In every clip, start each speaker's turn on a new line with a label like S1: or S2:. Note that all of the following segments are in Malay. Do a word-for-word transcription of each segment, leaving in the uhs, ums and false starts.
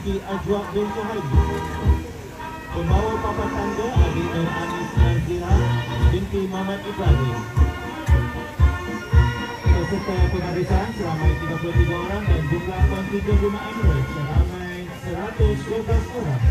S1: Binti Ajwa bin Suhaimi. Pembawa papan tanda Adik Nur Anis Nazira binti Muhammad Ibrahim. Peserta penghabisan seramai tiga puluh tiga orang dan jumlah kontingen Bima Emirates seramai seratus dua belas orang.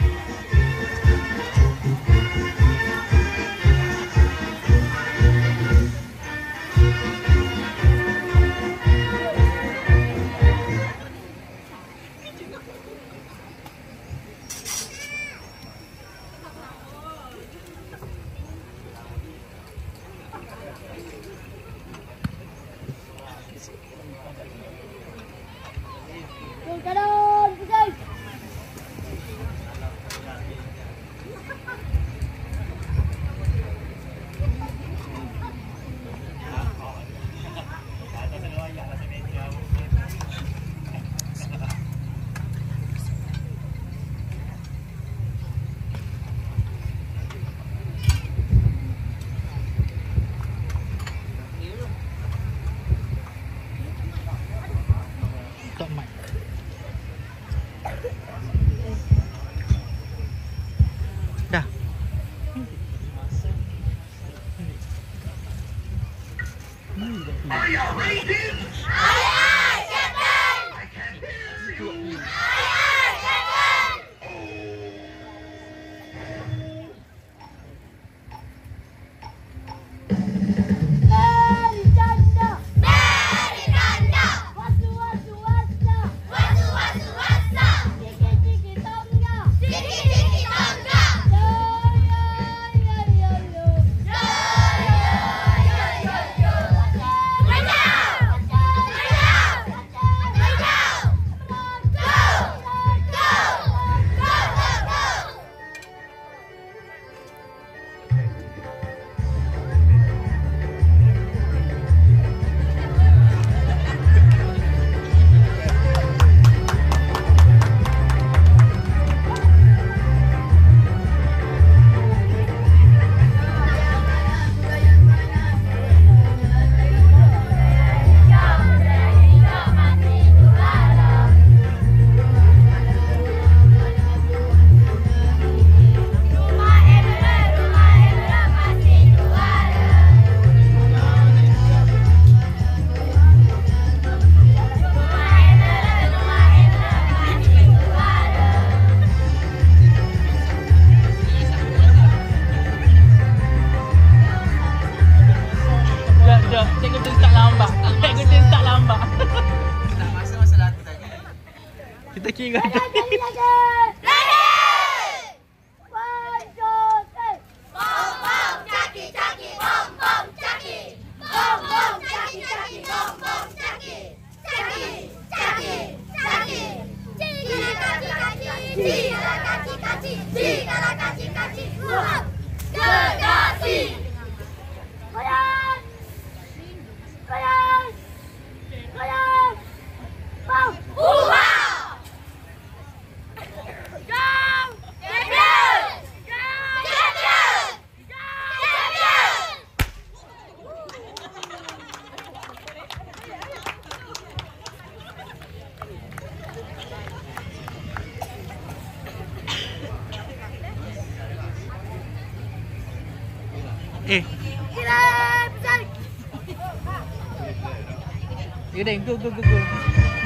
S2: Dah. Are you ready? Aye, aye, Captain! I can hear you! Aye, aye, Captain! Mary Tanda! Mary Tanda! Wasu, wasu, wasa! Wasu, wasu, wasa! Tiki, tiki, tonga! Tiki, tiki, tonga! Yo, yo, yo, yo, yo! Yo, yo, yo, yo, yo! Right now! Right now! Right now! Go! Go! Go! Go, go, go! Cikgu tu tak lambat. Cikgu tu tak lambat. Tak masa masalah tu tadi. Kita kira. Ready! One, two, three. Bom bom caki caki bom bom caki. Bom bom caki caki bom bom caki. Caki caki caki. Ciki caki caki. Ciki caki caki. Ciki caki caki. Bom. Gergasi. Goyang. Goyang! Goyang! Bom! Wow! Go! Champion! Go! Champion! Go! Champion!
S3: Eh,
S2: Gila! Besar!
S3: yaudah, go, go, go, go.